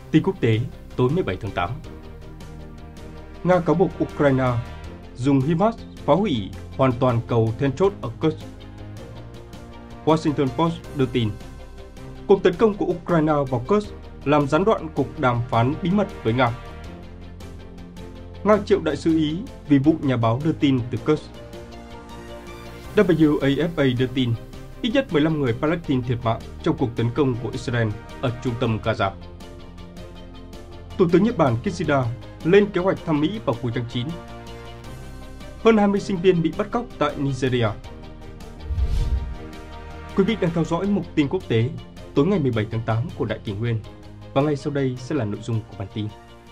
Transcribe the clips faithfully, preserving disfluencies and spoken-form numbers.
Tin quốc tế tối mười bảy tháng tám. Nga cáo buộc Ukraine dùng HIMARS phá hủy hoàn toàn cầu then chốt ở Kursk. Washington Post đưa tin, cuộc tấn công của Ukraine vào Kursk làm gián đoạn cuộc đàm phán bí mật với Nga. Nga triệu đại sứ Ý vì vụ nhà báo đưa tin từ Kursk. W A F A đưa tin, ít nhất mười lăm người Palestine thiệt mạng trong cuộc tấn công của Israel ở trung tâm Gaza. Thủ tướng Nhật Bản Kishida lên kế hoạch thăm Mỹ vào cuối tháng chín. Hơn hai mươi sinh viên bị bắt cóc tại Nigeria. Quý vị đang theo dõi mục tin quốc tế tối ngày mười bảy tháng tám của Đại Kỷ Nguyên. Và ngay sau đây sẽ là nội dung của bản tin.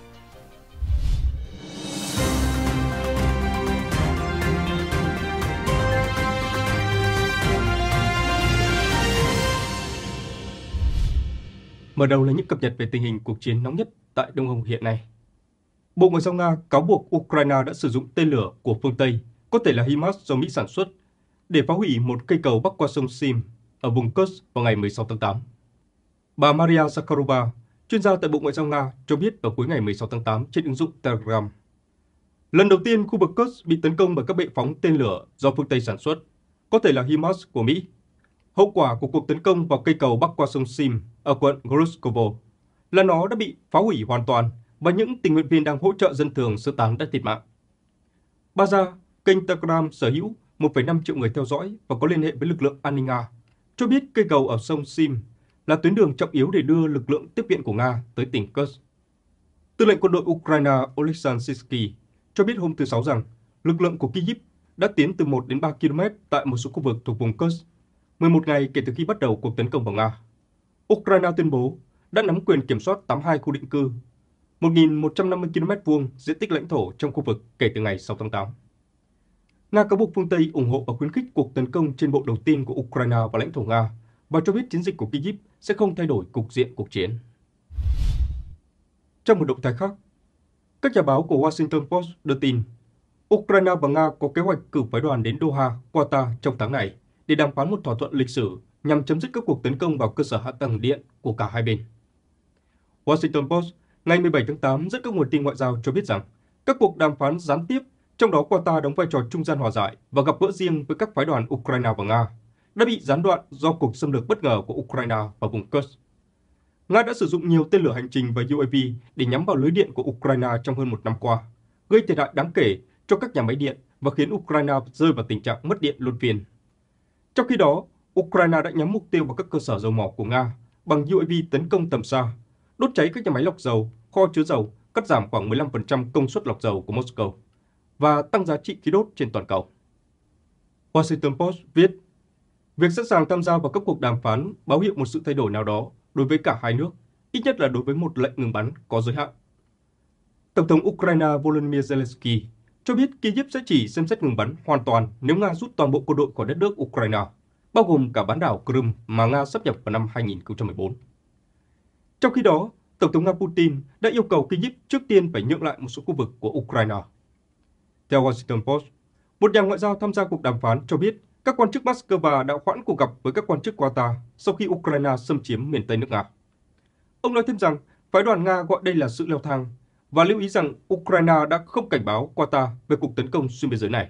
Mở đầu là những cập nhật về tình hình cuộc chiến nóng nhất tại Đông Âu hiện nay. Bộ Ngoại giao Nga cáo buộc Ukraine đã sử dụng tên lửa của phương Tây, có thể là HIMARS do Mỹ sản xuất, để phá hủy một cây cầu bắc qua sông Sim ở vùng Kursk vào ngày mười sáu tháng tám. Bà Maria Zakharova, chuyên gia tại Bộ Ngoại giao Nga, cho biết vào cuối ngày mười sáu tháng tám trên ứng dụng Telegram. Lần đầu tiên khu vực Kursk bị tấn công bởi các bệ phóng tên lửa do phương Tây sản xuất, có thể là HIMARS của Mỹ. Hậu quả của cuộc tấn công vào cây cầu bắc qua sông Sim ở quận Grushkovo là nó đã bị phá hủy hoàn toàn và những tình nguyện viên đang hỗ trợ dân thường sơ tán đã thiệt mạng. Baza, kênh Telegram sở hữu một phẩy năm triệu người theo dõi và có liên hệ với lực lượng an ninh Nga, cho biết cây cầu ở sông Sim là tuyến đường trọng yếu để đưa lực lượng tiếp viện của Nga tới tỉnh Kursk. Tư lệnh quân đội Ukraine Oleksandr Syrskyi cho biết hôm thứ Sáu rằng lực lượng của Kyiv đã tiến từ một đến ba ki lô mét tại một số khu vực thuộc vùng Kursk, mười một ngày kể từ khi bắt đầu cuộc tấn công vào Nga. Ukraine tuyên bố đã nắm quyền kiểm soát tám mươi hai khu định cư, một nghìn một trăm năm mươi ki lô mét vuông diện tích lãnh thổ trong khu vực kể từ ngày sáu tháng tám. Nga cáo buộc phương Tây ủng hộ và khuyến khích cuộc tấn công trên bộ đầu tiên của Ukraine vào lãnh thổ Nga và cho biết chiến dịch của Kyiv sẽ không thay đổi cục diện cuộc chiến. Trong một động thái khác, các nhà báo của Washington Post đưa tin, Ukraine và Nga có kế hoạch cử phái đoàn đến Doha, Qatar trong tháng này để đàm phán một thỏa thuận lịch sử nhằm chấm dứt các cuộc tấn công vào cơ sở hạ tầng điện của cả hai bên. Washington Post ngày mười bảy tháng tám dẫn các nguồn tin ngoại giao cho biết rằng các cuộc đàm phán gián tiếp, trong đó Qatar đóng vai trò trung gian hòa giải và gặp gỡ riêng với các phái đoàn Ukraine và Nga, đã bị gián đoạn do cuộc xâm lược bất ngờ của Ukraine vào vùng Kursk. Nga đã sử dụng nhiều tên lửa hành trình và U A V để nhắm vào lưới điện của Ukraine trong hơn một năm qua, gây thiệt hại đáng kể cho các nhà máy điện và khiến Ukraine rơi vào tình trạng mất điện luân phiên. Trong khi đó, Ukraine đã nhắm mục tiêu vào các cơ sở dầu mỏ của Nga bằng U A V tấn công tầm xa, đốt cháy các nhà máy lọc dầu, kho chứa dầu, cắt giảm khoảng mười lăm phần trăm công suất lọc dầu của Moscow và tăng giá trị khí đốt trên toàn cầu. Washington Post viết, việc sẵn sàng tham gia vào các cuộc đàm phán báo hiệu một sự thay đổi nào đó đối với cả hai nước, ít nhất là đối với một lệnh ngừng bắn có giới hạn. Tổng thống Ukraine Volodymyr Zelensky cho biết Kyiv sẽ chỉ xem xét ngừng bắn hoàn toàn nếu Nga rút toàn bộ quân đội khỏi đất nước Ukraine, bao gồm cả bán đảo Crimea mà Nga sáp nhập vào năm hai nghìn không trăm mười bốn. Trong khi đó, Tổng thống Nga Putin đã yêu cầu Kyiv trước tiên phải nhượng lại một số khu vực của Ukraine. Theo Washington Post, một nhà ngoại giao tham gia cuộc đàm phán cho biết các quan chức Moscow đã hoãn cuộc gặp với các quan chức Qatar sau khi Ukraine xâm chiếm miền Tây nước Nga. Ông nói thêm rằng phái đoàn Nga gọi đây là sự leo thang và lưu ý rằng Ukraine đã không cảnh báo Qatar về cuộc tấn công xuyên biên giới này.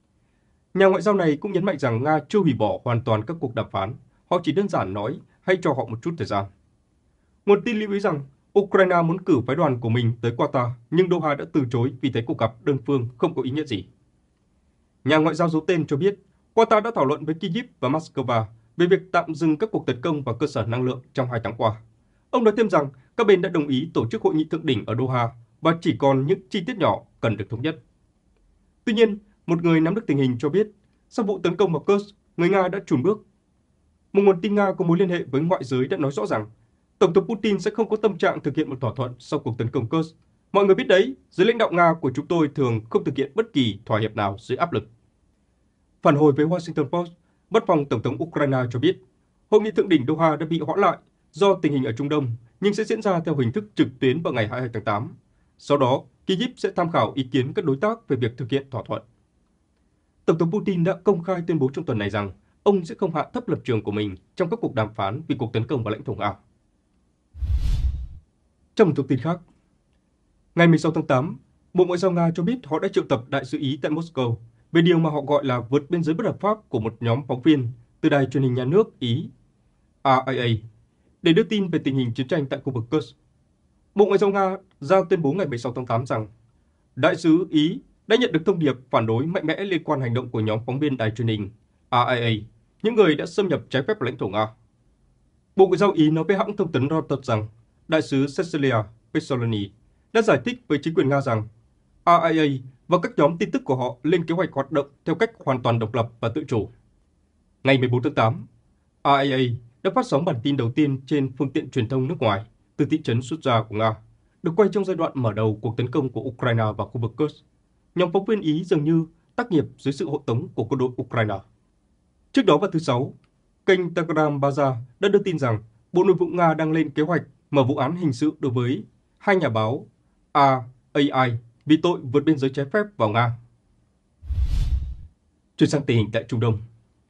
Nhà ngoại giao này cũng nhấn mạnh rằng Nga chưa hủy bỏ hoàn toàn các cuộc đàm phán, họ chỉ đơn giản nói hay cho họ một chút thời gian. Nguồn tin lưu ý rằng Ukraine muốn cử phái đoàn của mình tới Qatar, nhưng Doha đã từ chối vì thấy cuộc gặp đơn phương không có ý nghĩa gì. Nhà ngoại giao giấu tên cho biết Qatar đã thảo luận với Kyiv và Moscow về việc tạm dừng các cuộc tấn công vào cơ sở năng lượng trong hai tháng qua. Ông nói thêm rằng các bên đã đồng ý tổ chức hội nghị thượng đỉnh ở Doha và chỉ còn những chi tiết nhỏ cần được thống nhất. Tuy nhiên, một người nắm được tình hình cho biết, sau vụ tấn công vào Kursk, người Nga đã chùn bước. Một nguồn tin Nga có mối liên hệ với ngoại giới đã nói rõ rằng Tổng thống Putin sẽ không có tâm trạng thực hiện một thỏa thuận sau cuộc tấn công Kursk. Mọi người biết đấy, giới lãnh đạo Nga của chúng tôi thường không thực hiện bất kỳ thỏa hiệp nào dưới áp lực. Phản hồi với Washington Post, Văn phòng Tổng thống Ukraine cho biết, hội nghị thượng đỉnh Doha đã bị hoãn lại do tình hình ở Trung Đông, nhưng sẽ diễn ra theo hình thức trực tuyến vào ngày hai mươi hai tháng tám. Sau đó, Kyiv sẽ tham khảo ý kiến các đối tác về việc thực hiện thỏa thuận. Tổng thống Putin đã công khai tuyên bố trong tuần này rằng ông sẽ không hạ thấp lập trường của mình trong các cuộc đàm phán vì cuộc tấn công vào lãnh thổ Nga. Trong một thông tin khác, ngày mười sáu tháng tám, Bộ Ngoại giao Nga cho biết họ đã triệu tập đại sứ Ý tại Moscow về điều mà họ gọi là vượt biên giới bất hợp pháp của một nhóm phóng viên từ đài truyền hình nhà nước Ý R I A để đưa tin về tình hình chiến tranh tại khu vực Kursk. Bộ Ngoại giao Nga ra tuyên bố ngày mười sáu tháng tám rằng đại sứ Ý đã nhận được thông điệp phản đối mạnh mẽ liên quan hành động của nhóm phóng viên đài truyền hình R I A, những người đã xâm nhập trái phép lãnh thổ Nga. Bộ Ngoại giao Ý nói với hãng thông tấn Reuters rằng đại sứ Cecilia Pesolini đã giải thích với chính quyền Nga rằng R I A và các nhóm tin tức của họ lên kế hoạch hoạt động theo cách hoàn toàn độc lập và tự chủ. Ngày mười bốn tháng tám, R I A đã phát sóng bản tin đầu tiên trên phương tiện truyền thông nước ngoài từ thị trấn Sudzha của Nga, được quay trong giai đoạn mở đầu cuộc tấn công của Ukraine vào khu vực Kursk. Nhóm phóng viên Ý dường như tác nghiệp dưới sự hộ tống của quân đội Ukraine. Trước đó vào thứ Sáu, kênh Telegram Baza đã đưa tin rằng Bộ Nội vụ Nga đang lên kế hoạch mở vụ án hình sự đối với hai nhà báo R I A vì tội vượt biên giới trái phép vào Nga. Chuyển sang tình hình tại Trung Đông.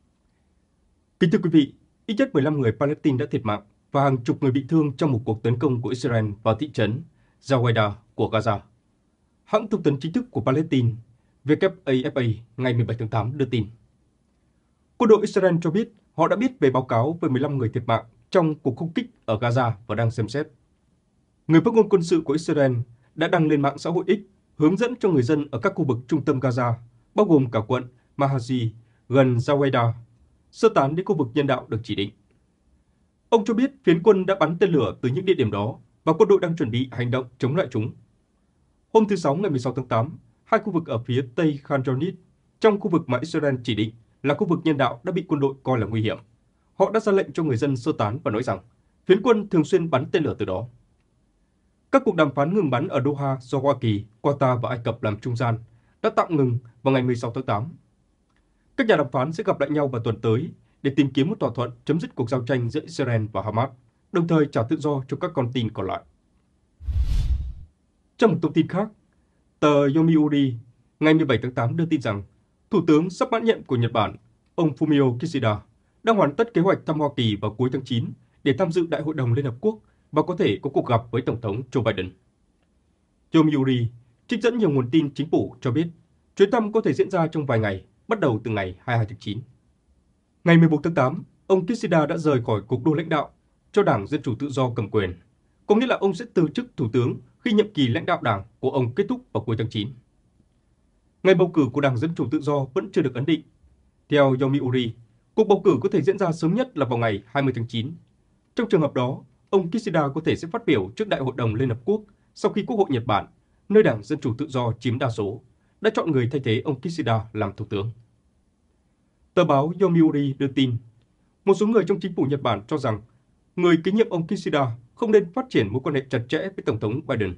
Kính thưa quý vị, ít nhất mười lăm người Palestine đã thiệt mạng và hàng chục người bị thương trong một cuộc tấn công của Israel vào thị trấn Zawaida của Gaza. Hãng thông tấn chính thức của Palestine, W A F A, ngày mười bảy tháng tám đưa tin. Quân đội Israel cho biết họ đã biết về báo cáo về mười lăm người thiệt mạng trong cuộc không kích ở Gaza và đang xem xét. Người phát ngôn quân sự của Israel đã đăng lên mạng xã hội X hướng dẫn cho người dân ở các khu vực trung tâm Gaza, bao gồm cả quận Mahazi gần Zawaida, sơ tán đến khu vực nhân đạo được chỉ định. Ông cho biết phiến quân đã bắn tên lửa từ những địa điểm đó và quân đội đang chuẩn bị hành động chống lại chúng. Hôm thứ Sáu ngày mười sáu tháng tám, hai khu vực ở phía tây Khan Younis, trong khu vực mà Israel chỉ định là khu vực nhân đạo đã bị quân đội coi là nguy hiểm. Họ đã ra lệnh cho người dân sơ tán và nói rằng phiến quân thường xuyên bắn tên lửa từ đó. Các cuộc đàm phán ngừng bắn ở Doha do Hoa Kỳ, Qatar và Ai Cập làm trung gian đã tạm ngừng vào ngày mười sáu tháng tám. Các nhà đàm phán sẽ gặp lại nhau vào tuần tới để tìm kiếm một thỏa thuận chấm dứt cuộc giao tranh giữa Israel và Hamas, đồng thời trả tự do cho các con tin còn lại. Trong một thông tin khác, tờ Yomiuri ngày mười bảy tháng tám đưa tin rằng Thủ tướng sắp mãn nhiệm của Nhật Bản, ông Fumio Kishida, đang hoàn tất kế hoạch thăm Hoa Kỳ vào cuối tháng chín để tham dự Đại hội đồng Liên Hợp Quốc và có thể có cuộc gặp với Tổng thống Joe Biden. Yomiuri trích dẫn nhiều nguồn tin chính phủ cho biết chuyến thăm có thể diễn ra trong vài ngày, bắt đầu từ ngày hai mươi hai tháng chín. Ngày mười bốn tháng tám, ông Kishida đã rời khỏi cuộc đua lãnh đạo cho Đảng Dân Chủ Tự Do cầm quyền, có nghĩa là ông sẽ từ chức thủ tướng khi nhiệm kỳ lãnh đạo đảng của ông kết thúc vào cuối tháng chín. Ngày bầu cử của Đảng Dân Chủ Tự Do vẫn chưa được ấn định. Theo Yomiuri, cuộc bầu cử có thể diễn ra sớm nhất là vào ngày hai mươi tháng chín. Trong trường hợp đó, ông Kishida có thể sẽ phát biểu trước Đại hội đồng Liên Hợp Quốc sau khi Quốc hội Nhật Bản, nơi Đảng Dân Chủ Tự Do chiếm đa số, đã chọn người thay thế ông Kishida làm thủ tướng. Tờ báo Yomiuri đưa tin, một số người trong chính phủ Nhật Bản cho rằng người kế nhiệm ông Kishida không nên phát triển mối quan hệ chặt chẽ với Tổng thống Biden.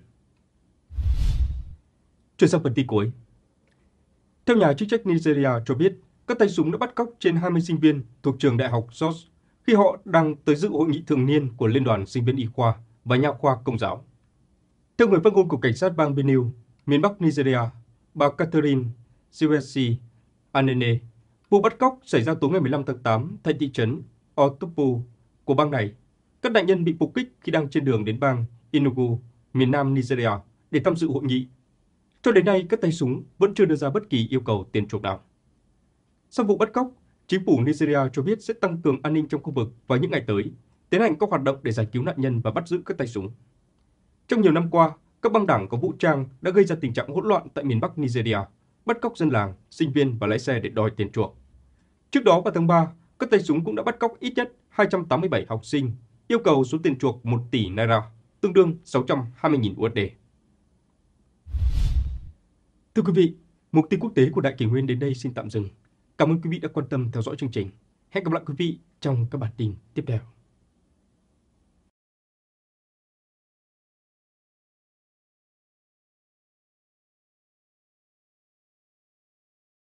Chuyển sang phần tin cuối. Theo nhà chức trách Nigeria cho biết, các tay súng đã bắt cóc trên hai mươi sinh viên thuộc trường đại học Jos khi họ đang tới dự hội nghị thường niên của Liên đoàn Sinh viên Y khoa và Nha khoa Công giáo. Theo người phát ngôn của cảnh sát bang Benue, miền Bắc Nigeria, bà Catherine Siwesi Anene, vụ bắt cóc xảy ra tối ngày mười lăm tháng tám tại thị trấn Otopo của bang này. Các nạn nhân bị phục kích khi đang trên đường đến bang Enugu, miền Nam Nigeria, để tham dự hội nghị. Cho đến nay, các tay súng vẫn chưa đưa ra bất kỳ yêu cầu tiền chuộc nào. Sau vụ bắt cóc, chính phủ Nigeria cho biết sẽ tăng cường an ninh trong khu vực vào những ngày tới, tiến hành các hoạt động để giải cứu nạn nhân và bắt giữ các tay súng. Trong nhiều năm qua, các băng đảng có vũ trang đã gây ra tình trạng hỗn loạn tại miền Bắc Nigeria, bắt cóc dân làng, sinh viên và lái xe để đòi tiền chuộc. Trước đó vào tháng ba, các tay súng cũng đã bắt cóc ít nhất hai trăm tám mươi bảy học sinh, yêu cầu số tiền chuộc một tỷ naira, tương đương sáu trăm hai mươi nghìn u ét đê. Thưa quý vị, mục tin quốc tế của Đại Kỷ Nguyên đến đây xin tạm dừng. Cảm ơn quý vị đã quan tâm theo dõi chương trình. Hẹn gặp lại quý vị trong các bản tin tiếp theo.